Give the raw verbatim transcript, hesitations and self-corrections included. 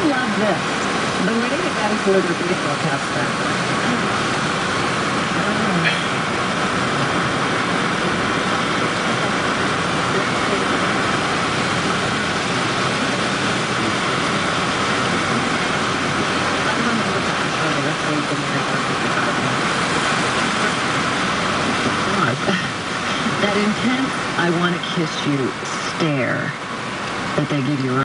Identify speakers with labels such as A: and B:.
A: love this. The way the guys deliver baseball caps back then. That intense, I want to kiss you stare that they give you